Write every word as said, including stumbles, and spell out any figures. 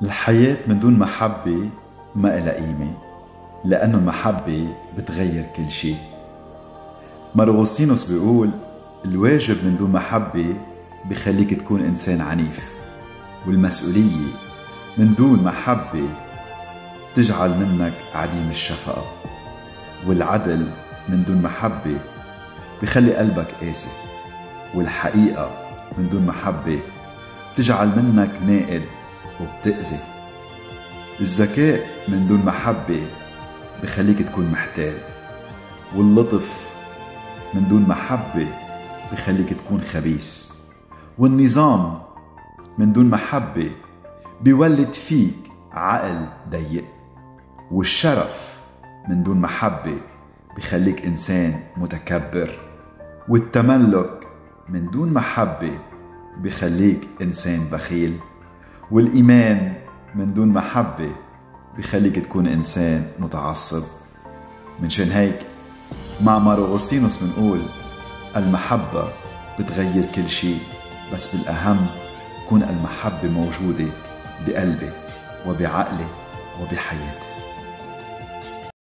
الحياة من دون محبة ما إلها قيمة، لأنه المحبة بتغير كل شيء. مار أغسطينوس بيقول الواجب من دون محبة بخليك تكون إنسان عنيف، والمسؤولية من دون محبة تجعل منك عديم الشفقة، والعدل من دون محبة بخلي قلبك قاسي، والحقيقة من دون محبة تجعل منك ناقد وبتأذي. الذكاء من دون محبة بخليك تكون محتال، واللطف من دون محبة بخليك تكون خبيث، والنظام من دون محبة بيولد فيك عقل ضيق، والشرف من دون محبة بخليك إنسان متكبر، والتملك من دون محبة بخليك إنسان بخيل، والإيمان من دون محبة بخليك تكون إنسان متعصب. منشان هيك مع مار أغسطينوس منقول المحبة بتغير كل شيء، بس بالأهم تكون المحبة موجودة بقلبي وبعقلي وبحياتي.